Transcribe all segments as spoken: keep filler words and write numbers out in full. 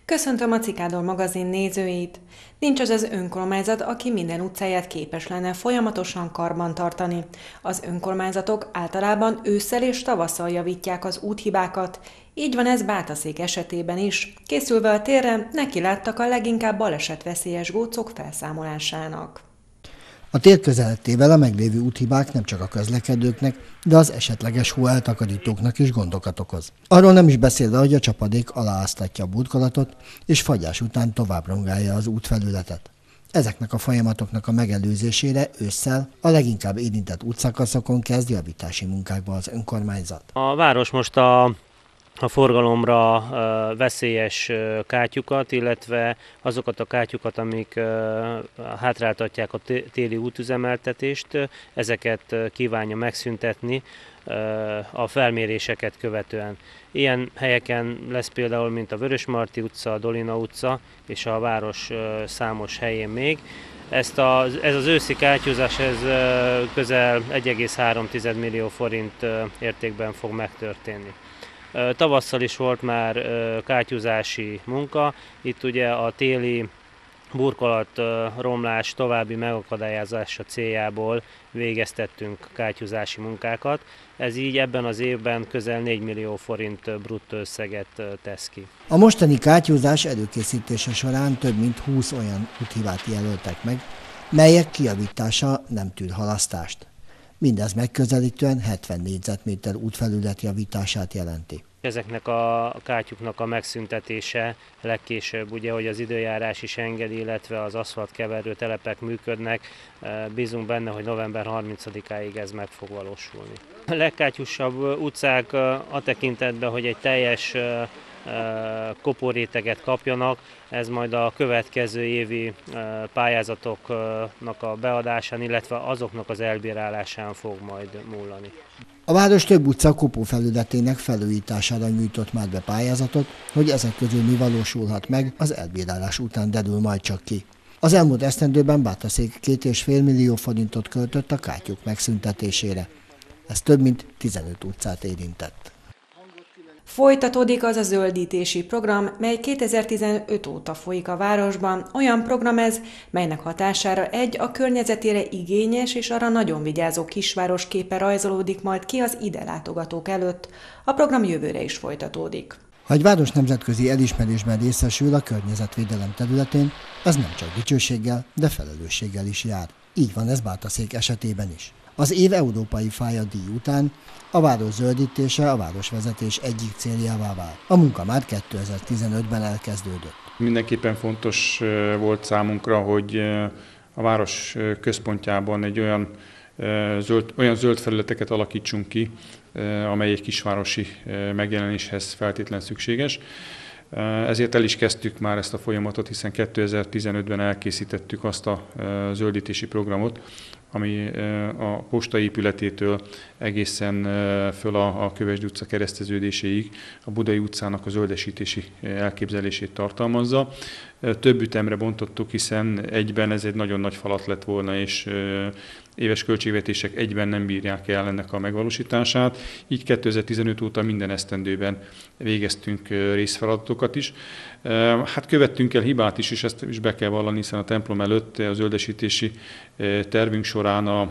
Köszöntöm a Cikádor magazin nézőit! Nincs az az önkormányzat, aki minden utcáját képes lenne folyamatosan karbantartani. Az önkormányzatok általában ősszel és tavasszal javítják az úthibákat, így van ez Bátaszék esetében is. Készülve a térre, nekiláttak a leginkább balesetveszélyes gócok felszámolásának. A tér közelettével a meglévő úthibák nem csak a közlekedőknek, de az esetleges hóeltakarítóknak is gondokat okoz. Arról nem is beszélve, hogy a csapadék alááztatja a burkolatot, és fagyás után tovább rongálja az útfelületet. Ezeknek a folyamatoknak a megelőzésére ősszel a leginkább érintett útszakaszokon kezd javítási munkákba az önkormányzat. A város most a a forgalomra veszélyes kátyukat, illetve azokat a kátyukat, amik hátráltatják a téli útüzemeltetést, ezeket kívánja megszüntetni a felméréseket követően. Ilyen helyeken lesz például, mint a Vörösmarty utca, a Dolina utca és a város számos helyén még. Ezt a, ez az őszi kátyúzás ez közel egy egész három millió forint értékben fog megtörténni. Tavasszal is volt már kátyúzási munka, itt ugye a téli burkolat romlás további megakadályozása céljából végeztettünk kátyúzási munkákat. Ez így ebben az évben közel négy millió forint bruttó összeget tesz ki. A mostani kátyúzás előkészítése során több mint húsz olyan úthibát jelöltek meg, melyek kijavítása nem tűr halasztást. Mindez megközelítően hetven négyzetméter útfelület javítását jelenti. Ezeknek a kátyuknak a megszüntetése legkésőbb, ugye, hogy az időjárás is engedi, illetve az aszfaltkeverő telepek működnek, bízunk benne, hogy november harmincadikáig ez meg fog valósulni. A legkátyusabb utcák a tekintetben, hogy egy teljes kopóréteget kapjanak, ez majd a következő évi pályázatoknak a beadásán, illetve azoknak az elbírálásán fog majd múlani. A város több utca kopófelületének felújítására nyújtott már be pályázatot, hogy ezek közül mi valósulhat meg, az elbírálás után derül majd csak ki. Az elmúlt esztendőben Bátaszék két és fél millió forintot költött a kátyuk megszüntetésére. Ez több mint tizenöt utcát érintett. Folytatódik az a zöldítési program, mely kétezer-tizenöt óta folyik a városban. Olyan program ez, melynek hatására egy a környezetére igényes és arra nagyon vigyázó kisváros képe rajzolódik majd ki az ide látogatók előtt. A program jövőre is folytatódik. Ha egy város nemzetközi elismerésben részesül a környezetvédelem területén, ez nem csak dicsőséggel, de felelősséggel is jár. Így van ez Bátaszék esetében is. Az év európai fája díj után a város zöldítése a városvezetés egyik céljává vált. A munka már kétezer-tizenötben elkezdődött. Mindenképpen fontos volt számunkra, hogy a város központjában egy olyan zöld, olyan zöld felületeket alakítsunk ki, amely egy kisvárosi megjelenéshez feltétlen szükséges. Ezért el is kezdtük már ezt a folyamatot, hiszen kétezer-tizenötben elkészítettük azt a zöldítési programot, ami a posta épületétől egészen föl a Kövesdi utca kereszteződéséig a Budai utcának a zöldesítési elképzelését tartalmazza. Több ütemre bontottuk, hiszen egyben ez egy nagyon nagy falat lett volna, és éves költségvetések egyben nem bírják el ennek a megvalósítását. Így kétezer-tizenöt óta minden esztendőben végeztünk részfeladatokat is. Hát követtünk el hibát is, és ezt is be kell vallani, hiszen a templom előtt a zöldesítési tervünk során a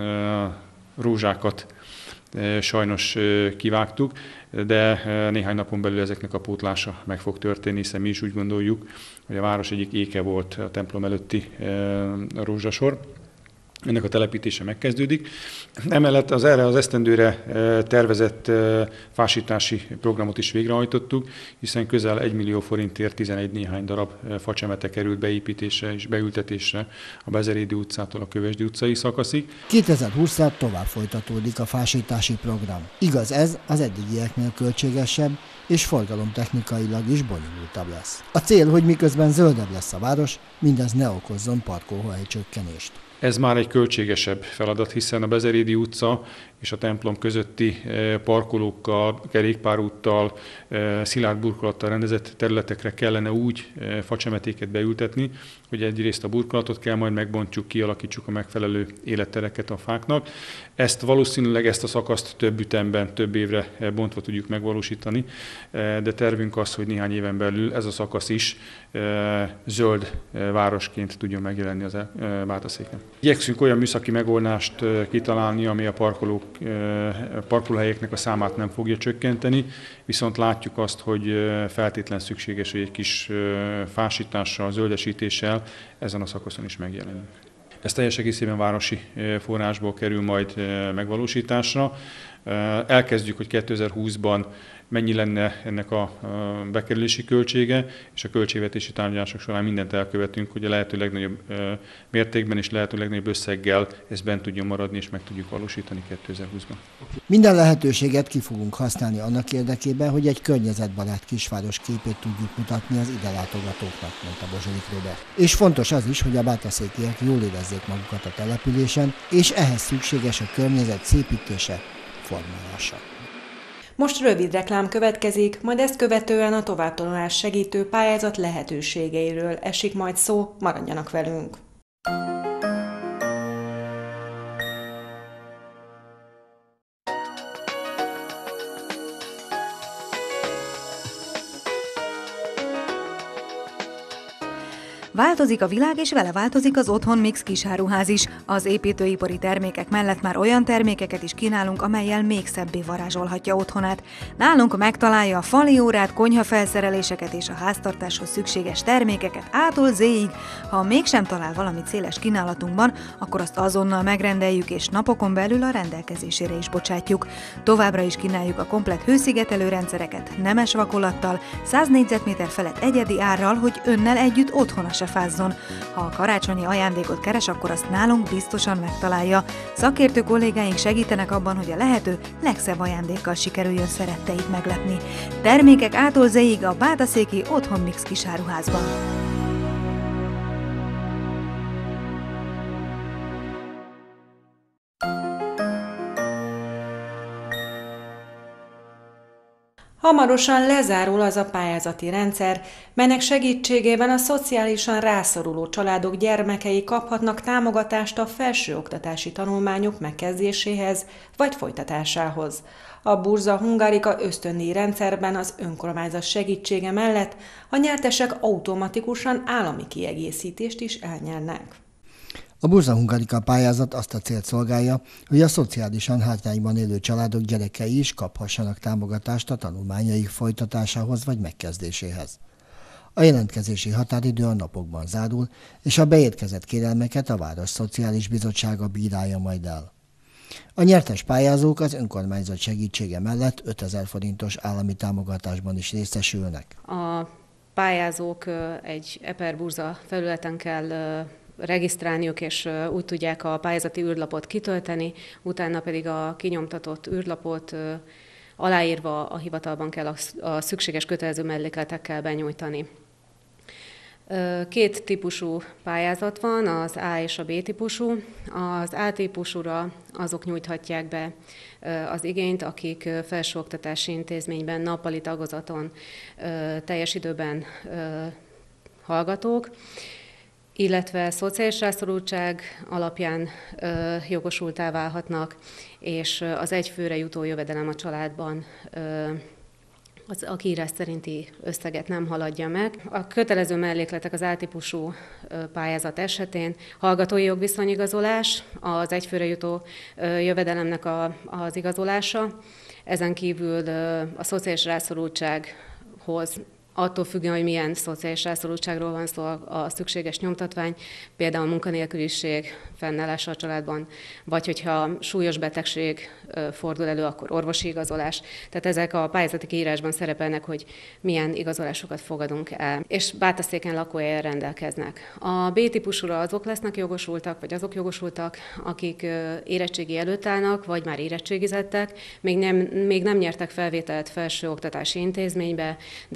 rózsákat sajnos kivágtuk, de néhány napon belül ezeknek a pótlása meg fog történni, hiszen mi is úgy gondoljuk, hogy a város egyik éke volt a templom előtti rózsasor. Ennek a telepítése megkezdődik. Emellett az erre az esztendőre tervezett fásítási programot is végrehajtottuk, hiszen közel egy millió forintért tizenegy néhány darab facsemete került beépítésre és beültetésre a Bezerédi utcától a Kövesdi utcai szakaszig. kétezer-húszra tovább folytatódik a fásítási program. Igaz, ez az eddigieknél költségesebb és forgalomtechnikailag is bonyolultabb lesz. A cél, hogy miközben zöldebb lesz a város, mindez ne okozzon parkolóhely csökkenést. Ez már egy költségesebb feladat, hiszen a Bezerédi utca és a templom közötti parkolókkal, kerékpárúttal, szilárd burkolattal rendezett területekre kellene úgy facsemetéket beültetni, hogy egyrészt a burkolatot kell, majd megbontjuk, kialakítsuk a megfelelő élettereket a fáknak. Ezt valószínűleg ezt a szakaszt több ütemben, több évre bontva tudjuk megvalósítani, de tervünk az, hogy néhány éven belül ez a szakasz is zöld városként tudjon megjelenni az Bátaszéken. Igyekszünk olyan műszaki megoldást kitalálni, ami a parkolók, parkolóhelyeknek a számát nem fogja csökkenteni, viszont látjuk azt, hogy feltétlen szükséges, hogy egy kis fásítással, zöldesítéssel ezen a szakaszon is megjelenünk. Ez teljes egészében városi forrásból kerül majd megvalósításra. Elkezdjük, hogy kétezer-húszban mennyi lenne ennek a bekerülési költsége, és a költségvetési tárgyalások során mindent elkövetünk, hogy a lehető legnagyobb mértékben és lehető legnagyobb összeggel ez bent tudjon maradni, és meg tudjuk valósítani kétezer-húszban. Minden lehetőséget ki fogunk használni annak érdekében, hogy egy környezetbarát kisváros képét tudjuk mutatni az ide látogatóknak, mondta Bozsolik Róbert. És fontos az is, hogy a bátaszékiek jól érezzék magukat a településen, és ehhez szükséges a környezet szépítése, formálása. Most rövid reklám következik, majd ezt követően a továbbtanulás segítő pályázat lehetőségeiről esik majd szó, maradjanak velünk! Változik a világ, és vele változik az Otthon Mix kisáruház is. Az építőipari termékek mellett már olyan termékeket is kínálunk, amellyel még szebbé varázsolhatja otthonát. Nálunk megtalálja a fali órát, konyhafelszereléseket és a háztartáshoz szükséges termékeket A-tól Z-ig. Ha mégsem talál valamit széles kínálatunkban, akkor azt azonnal megrendeljük, és napokon belül a rendelkezésére is bocsátjuk. Továbbra is kínáljuk a komplett hőszigetelő rendszereket nemes vakolattal, száz négyzetméter felett egyedi árral, hogy önnel együtt otthona se fázzon. Ha a karácsonyi ajándékot keres, akkor azt nálunk biztosan megtalálja. Szakértő kollégáink segítenek abban, hogy a lehető legszebb ajándékkal sikerüljön szeretteit meglepni. Termékek A-tól Z-ig a Bátaszéki Otthon Mix kisáruházban. Hamarosan lezárul az a pályázati rendszer, melynek segítségével a szociálisan rászoruló családok gyermekei kaphatnak támogatást a felsőoktatási tanulmányok megkezdéséhez vagy folytatásához. A Burza Hungarica ösztöndíj rendszerben az önkormányzat segítsége mellett a nyertesek automatikusan állami kiegészítést is elnyernek. A Burza Hungarica pályázat azt a célt szolgálja, hogy a szociálisan hátrányban élő családok gyerekei is kaphassanak támogatást a tanulmányaik folytatásához vagy megkezdéséhez. A jelentkezési határidő a napokban zárul, és a beérkezett kérelmeket a Város Szociális Bizottsága bírálja majd el. A nyertes pályázók az önkormányzat segítsége mellett ötezer forintos állami támogatásban is részesülnek. A pályázók egy Eper Burza felületen kell regisztrálniuk, és úgy tudják a pályázati űrlapot kitölteni, utána pedig a kinyomtatott űrlapot aláírva a hivatalban kell a szükséges kötelező mellékletekkel benyújtani. Két típusú pályázat van, az A és a B típusú. Az A típusúra azok nyújthatják be az igényt, akik felsőoktatási intézményben, nappali tagozaton teljes időben hallgatók, illetve szociális rászorultság alapján ö, jogosultá válhatnak, és az egyfőre jutó jövedelem a családban ö, az a kiírás szerinti összeget nem haladja meg. A kötelező mellékletek az A-típusú pályázat esetén hallgatói jogviszonyigazolás, az egyfőre jutó jövedelemnek a, az igazolása, ezen kívül a szociális rászorultsághoz attól függően, hogy milyen szociális rászorultságról van szó, a szükséges nyomtatvány, például munkanélküliség fennállása a családban, vagy hogyha súlyos betegség fordul elő, akkor orvosi igazolás. Tehát ezek a pályázati kiírásban szerepelnek, hogy milyen igazolásokat fogadunk el. És Bátaszéken lakóhelyen rendelkeznek. A B-típusúra azok lesznek jogosultak, vagy azok jogosultak, akik érettségi előtt állnak, vagy már érettségizettek, még nem, még nem nyertek felvételt felsőoktatási intézménybe, de szeretnének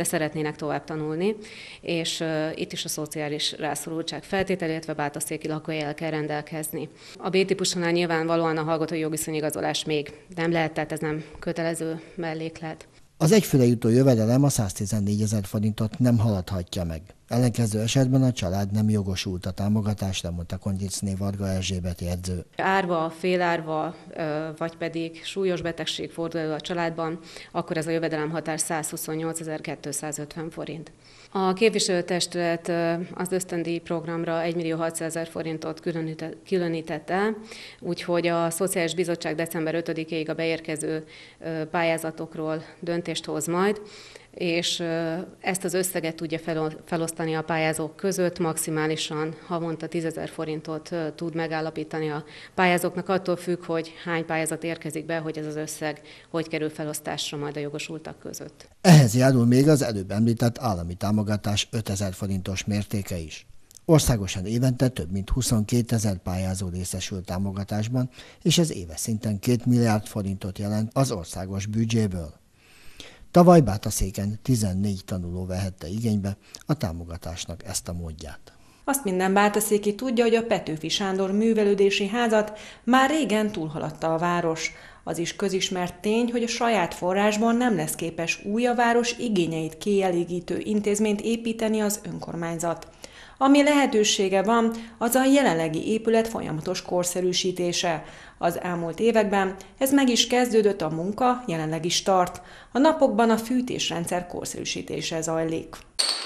szeretnének tovább tanulni, és itt is a szociális rászorultság feltétel, illetve bátaszéki lakóhelyel kell rendelkezni. A B-típusonál nyilvánvalóan a hallgatói jogviszonyigazolás még nem lehet, tehát ez nem kötelező melléklet. Az egyfőre jutó jövedelem a száztizennégyezer forintot nem haladhatja meg. Ellenkező esetben a család nem jogosult a támogatásra, mondta Kongyicné Varga Erzsébet jegyző. Árva, félárva, vagy pedig súlyos betegség fordul elő a családban, akkor ez a jövedelemhatár százhuszonnyolcezer-kétszázötven forint. A képviselőtestület az ösztöndíj programra egymillió hatszázezer forintot különített el, úgyhogy a Szociális Bizottság december ötödikéig a beérkező pályázatokról döntést hoz majd, és ezt az összeget tudja felosztani a pályázók között, maximálisan havonta tízezer forintot tud megállapítani a pályázóknak, attól függ, hogy hány pályázat érkezik be, hogy ez az összeg hogy kerül felosztásra majd a jogosultak között. Ehhez járul még az előbb említett állami támogatás ötezer forintos mértéke is. Országosan évente több mint huszonkétezer pályázó részesül támogatásban, és ez éves szinten két milliárd forintot jelent az országos büdzséből. Tavaly Bátaszéken tizennégy tanuló vehette igénybe a támogatásnak ezt a módját. Azt minden bátaszéki tudja, hogy a Petőfi Sándor művelődési házat már régen túlhaladta a város. Az is közismert tény, hogy a saját forrásban nem lesz képes új a város igényeit kielégítő intézményt építeni az önkormányzat. Ami lehetősége van, az a jelenlegi épület folyamatos korszerűsítése. Az elmúlt években ez meg is kezdődött, a munka jelenleg is tart. A napokban a fűtésrendszer korszerűsítése zajlik.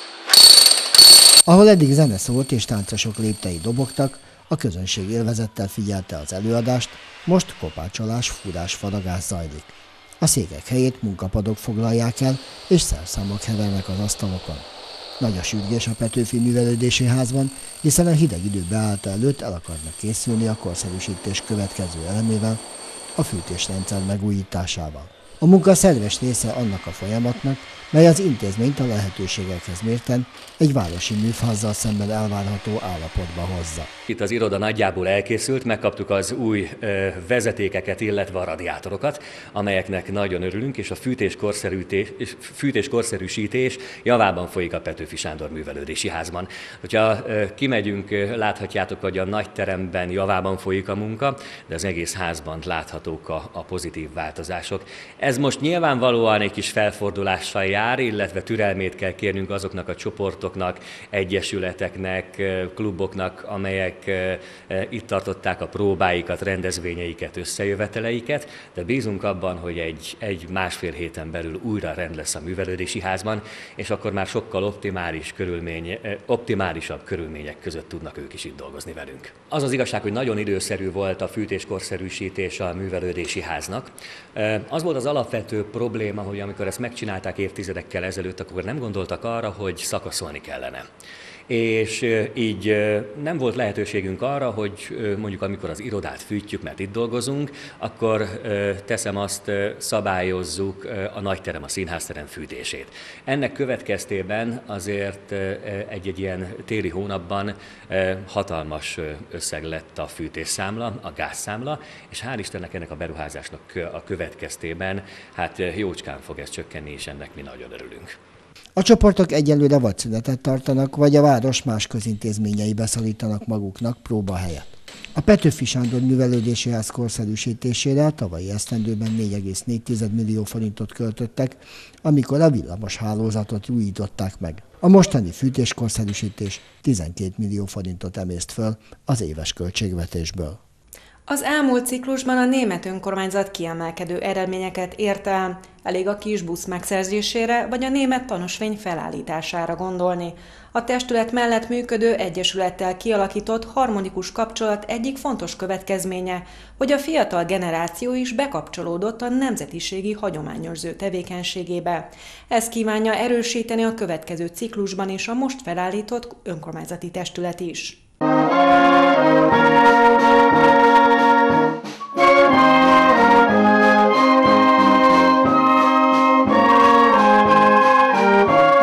Ahol eddig zene szólt és táncosok léptei dobogtak, a közönség élvezettel figyelte az előadást, most kopácsolás, fúrás, faragás zajlik. A székek helyét munkapadok foglalják el, és szerszámok hevernek az asztalokon. Nagy a sürgés a Petőfi Művelődési Házban, hiszen a hideg idő beállta előtt el akarnak készülni a korszerűsítés következő elemével, a fűtésrendszer megújításával. A munka szerves része annak a folyamatnak, mely az intézményt a lehetőségekhez mérten egy városi műfázzal szemben elvárható állapotba hozza. Itt az iroda nagyjából elkészült, megkaptuk az új vezetékeket, illetve a radiátorokat, amelyeknek nagyon örülünk, és a fűtéskorszerűsítés javában folyik a Petőfi Sándor Művelődési Házban. Hogyha kimegyünk, láthatjátok, hogy a nagy teremben javában folyik a munka, de az egész házban láthatók a, a pozitív változások. Ez most nyilvánvalóan egy kis felfordulással jár, illetve türelmét kell kérnünk azoknak a csoportoknak, egyesületeknek, kluboknak, amelyek itt tartották a próbáikat, rendezvényeiket, összejöveteleiket, de bízunk abban, hogy egy, egy másfél héten belül újra rend lesz a Művelődési Házban, és akkor már sokkal optimális körülmény, optimálisabb körülmények között tudnak ők is itt dolgozni velünk. Az az igazság, hogy nagyon időszerű volt a fűtéskorszerűsítés a Művelődési Háznak. Az volt az alapvető probléma, hogy amikor ezt megcsinálták évtizedekkel ezelőtt, akkor nem gondoltak arra, hogy szakaszolni kellene. És így nem volt lehetőségünk arra, hogy mondjuk amikor az irodát fűtjük, mert itt dolgozunk, akkor teszem azt, szabályozzuk a nagyterem, a színházterem fűtését. Ennek következtében azért egy-egy ilyen téli hónapban hatalmas összeg lett a fűtésszámla, a gázszámla, és hál' Istennek ennek a beruházásnak a következtében hát jócskán fog ez csökkenni, és ennek mi nagyon örülünk. A csoportok egyelőre vagy szünetet tartanak, vagy a város más közintézményei beszorítanak maguknak próbahelyet. A Petőfi Sándor Művelődési Ház korszerűsítésére a tavalyi esztendőben négy egész négy millió forintot költöttek, amikor a villamos hálózatot újították meg. A mostani fűtéskorszerűsítés tizenkét millió forintot emészt föl az éves költségvetésből. Az elmúlt ciklusban a német önkormányzat kiemelkedő eredményeket ért el, elég a kis busz megszerzésére vagy a német tanúsvény felállítására gondolni. A testület mellett működő egyesülettel kialakított harmonikus kapcsolat egyik fontos következménye, hogy a fiatal generáció is bekapcsolódott a nemzetiségi hagyományőrző tevékenységébe. Ez kívánja erősíteni a következő ciklusban is a most felállított önkormányzati testület is.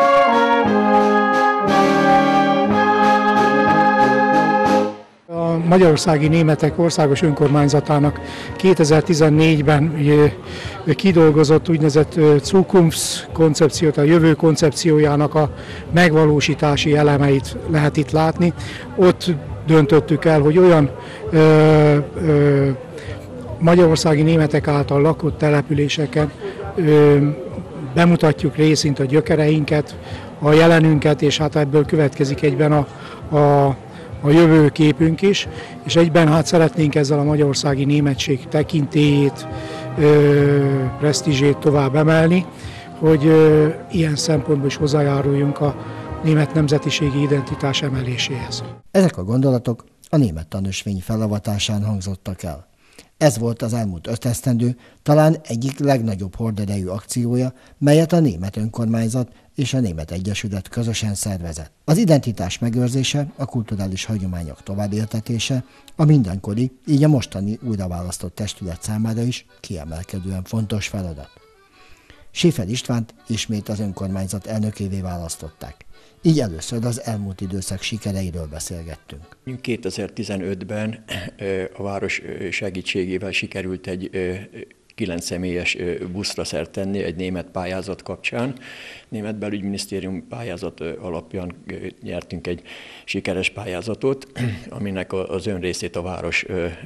A Magyarországi Németek Országos Önkormányzatának kétezer-tizennégyben kidolgozott úgynevezett Zukunfts koncepciót, a jövő koncepciójának a megvalósítási elemeit lehet itt látni. Ott döntöttük el, hogy olyan ö, ö, magyarországi németek által lakott településeken ö, bemutatjuk részint a gyökereinket, a jelenünket, és hát ebből következik egyben a, a, a jövőképünk is, és egyben hát szeretnénk ezzel a magyarországi németség tekintélyét, ö, presztízsét tovább emelni, hogy ö, ilyen szempontból is hozzájáruljunk a német nemzetiségi identitás emeléséhez. Ezek a gondolatok a német tanösvény felavatásán hangzottak el. Ez volt az elmúlt öt esztendő talán egyik legnagyobb horderejű akciója, melyet a német önkormányzat és a német egyesület közösen szervezett. Az identitás megőrzése, a kulturális hagyományok továbbéltetése a mindenkori, így a mostani újraválasztott testület számára is kiemelkedően fontos feladat. Schäfer Istvánt ismét az önkormányzat elnökévé választották. Így először az elmúlt időszak sikereiről beszélgettünk. kétezer-tizenötben a város segítségével sikerült egy kilenc személyes buszra szert tenni egy német pályázat kapcsán. Német belügyminisztérium pályázat alapján nyertünk egy sikeres pályázatot, aminek az önrészét a város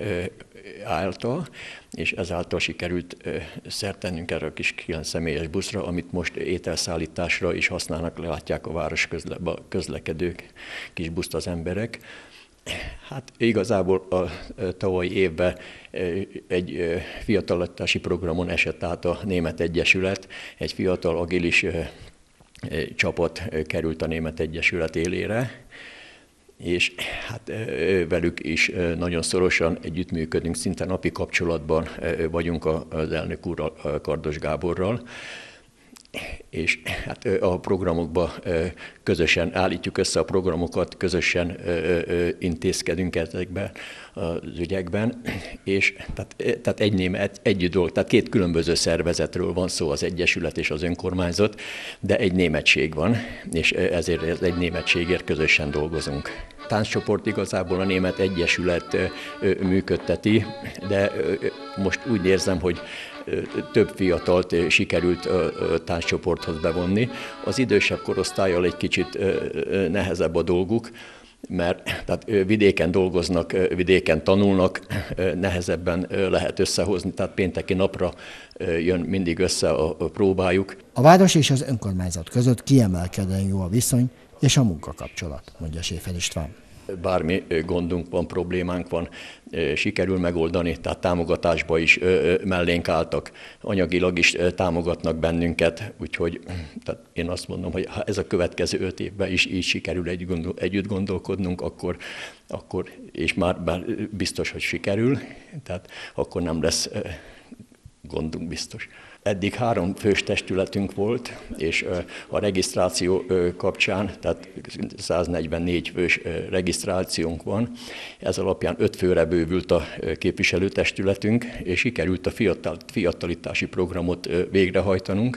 állta, és ezáltal sikerült szert tennünk erre a kis kilenc személyes buszra, amit most ételszállításra is használnak, látják a város közle, közlekedők kis buszt az emberek. Hát igazából a tavalyi évben egy fiatalítási programon esett át a Német Egyesület, egy fiatal agilis csapat került a Német Egyesület élére, és hát velük is nagyon szorosan együttműködünk, szinte napi kapcsolatban vagyunk az elnök úrral, Kardos Gáborral, és hát a programokban közösen állítjuk össze a programokat, közösen intézkedünk ezekben az ügyekben, és tehát, tehát egy német, egy dolog, tehát két különböző szervezetről van szó, az Egyesület és az önkormányzat, de egy németség van, és ezért egy németségért közösen dolgozunk. Tánccsoport igazából a Német Egyesület működteti, de most úgy érzem, hogy több fiatalt sikerült a tánccsoporthoz bevonni. Az idősebb korosztállyal egy kicsit nehezebb a dolguk, mert tehát vidéken dolgoznak, vidéken tanulnak, nehezebben lehet összehozni, tehát pénteki napra jön mindig össze a próbájuk. A város és az önkormányzat között kiemelkedően jó a viszony és a munkakapcsolat, mondja Schäfer István. Bármi gondunk van, problémánk van, sikerül megoldani, tehát támogatásba is mellénk álltak, anyagilag is támogatnak bennünket, úgyhogy tehát én azt mondom, hogy ha ez a következő öt évben is így sikerül egy gondol, együtt gondolkodnunk, akkor, akkor és már, már biztos, hogy sikerül, tehát akkor nem lesz gondunk biztos. Eddig három fős testületünk volt, és a regisztráció kapcsán, tehát száznegyvennégy fős regisztrációnk van. Ez alapján öt főre bővült a képviselőtestületünk, és sikerült a fiatal, fiatalítási programot végrehajtanunk.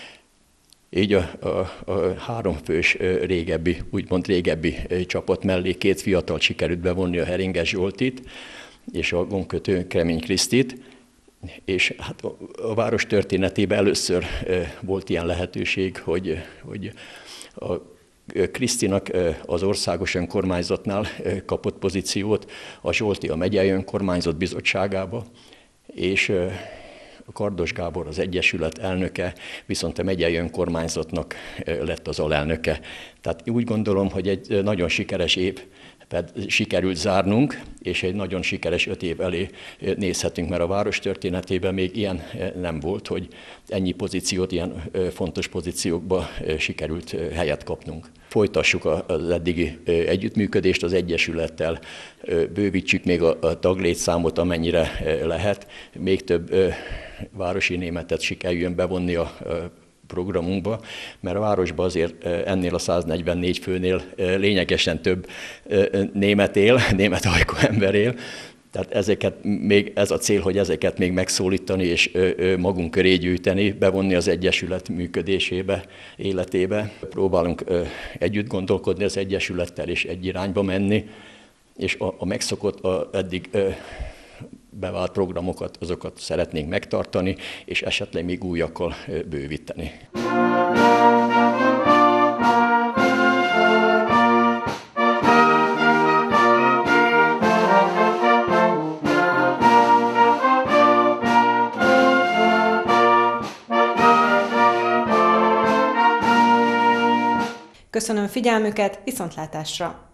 Így a, a, a három fős régebbi, úgymond régebbi csapat mellé két fiatal sikerült bevonni, a Heringes Zsoltit és a gombkötő Kemény Krisztit. És hát a város történetében először volt ilyen lehetőség, hogy, hogy a Krisztinak az országos önkormányzatnál kapott pozíciót, a Zsolti a megyei önkormányzat bizottságába, és a Kardos Gábor az Egyesület elnöke, viszont a megyei önkormányzatnak lett az alelnöke. Tehát úgy gondolom, hogy egy nagyon sikeres év sikerült zárnunk, és egy nagyon sikeres öt év elé nézhetünk, mert a város történetében még ilyen nem volt, hogy ennyi pozíciót, ilyen fontos pozíciókba sikerült helyet kapnunk. Folytassuk az eddigi együttműködést az Egyesülettel, bővítsük még a taglétszámot, amennyire lehet, még több városi németet sikerüljön bevonni a programunkba, mert a városban azért ennél a száznegyvennégy főnél lényegesen több német él, német ajkú ember él. Tehát ezeket még, ez a cél, hogy ezeket még megszólítani és magunk köré gyűjteni, bevonni az Egyesület működésébe, életébe. Próbálunk együtt gondolkodni az Egyesülettel és egy irányba menni, és a, a megszokott, a eddig ö, bevált programokat, azokat szeretnénk megtartani, és esetleg még újakkal ö, bővíteni. Köszönöm figyelmüket, viszontlátásra!